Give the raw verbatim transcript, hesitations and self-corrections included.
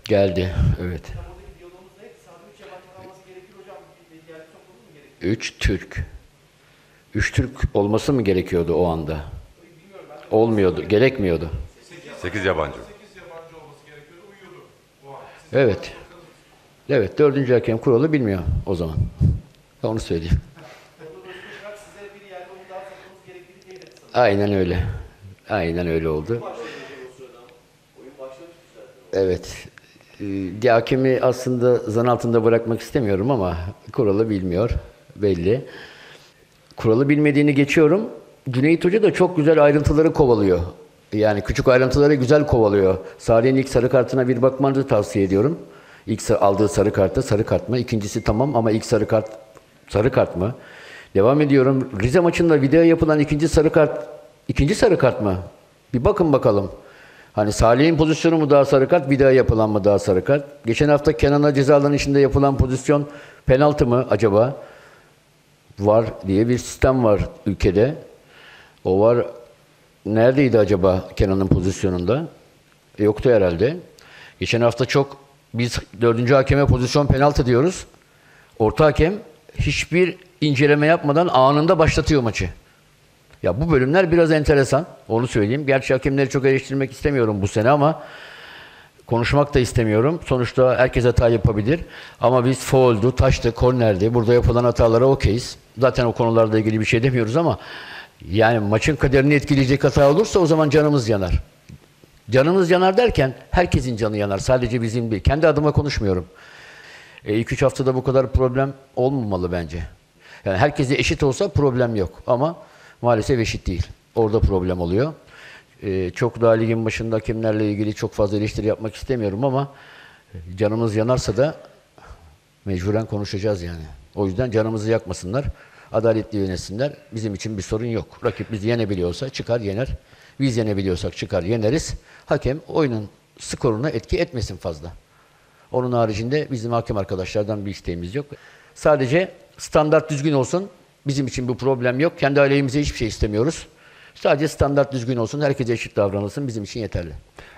Geldi, evet. Üç Türk. Üç Türk olması mı gerekiyordu o anda? Olmuyordu, gerekmiyordu. Sekiz yabancı. Evet. Evet, dördüncü hakem kuralı bilmiyor o zaman. Onu söyleyeyim. Aynen öyle. Aynen öyle oldu. Evet. Ee, hakemi aslında zan altında bırakmak istemiyorum ama kuralı bilmiyor. Belli. Kuralı bilmediğini geçiyorum. Cüneyt Hoca da çok güzel ayrıntıları kovalıyor. Yani küçük ayrıntıları güzel kovalıyor. Salih'in ilk sarı kartına bir bakmanızı tavsiye ediyorum. İlk aldığı sarı kartı sarı kart mı? İkincisi tamam ama ilk sarı kart sarı kart mı? Devam ediyorum. Rize maçında video yapılan ikinci sarı kart ikinci sarı kart mı? Bir bakın bakalım. Hani Salih'in pozisyonu mu daha sarı kart, bir daha yapılan mı daha sarı kart? Geçen hafta Kenan'a ceza alanı içinde yapılan pozisyon penaltı mı acaba? Var diye bir sistem var ülkede. O var. Neredeydi acaba Kenan'ın pozisyonunda? E, yoktu herhalde. Geçen hafta çok biz dördüncü hakeme pozisyon penaltı diyoruz. Orta hakem hiçbir inceleme yapmadan anında başlatıyor maçı. Ya bu bölümler biraz enteresan. Onu söyleyeyim. Gerçi hakemleri çok eleştirmek istemiyorum bu sene ama konuşmak da istemiyorum. Sonuçta herkes hata yapabilir. Ama biz fauld'u, taştı, kornerdi. Burada yapılan hatalara okeyiz. Zaten o konularla ilgili bir şey demiyoruz ama yani maçın kaderini etkileyecek hata olursa o zaman canımız yanar. Canımız yanar derken herkesin canı yanar. Sadece bizim değil. Kendi adıma konuşmuyorum. E, ilk üç haftada bu kadar problem olmamalı bence. Yani herkese eşit olsa problem yok. Ama maalesef eşit değil. Orada problem oluyor. Ee, çok daha ligin başında hakemlerle ilgili çok fazla eleştiri yapmak istemiyorum ama canımız yanarsa da mecburen konuşacağız yani. O yüzden canımızı yakmasınlar, adaletli yönetsinler. Bizim için bir sorun yok. Rakip bizi yenebiliyorsa çıkar yener. Biz yenebiliyorsak çıkar yeneriz. Hakem oyunun skoruna etki etmesin fazla. Onun haricinde bizim hakem arkadaşlardan bir isteğimiz yok. Sadece standart düzgün olsun. Bizim için bu problem yok. Kendi aleyhimize hiçbir şey istemiyoruz. Sadece standart düzgün olsun. Herkese eşit davranılsın. Bizim için yeterli.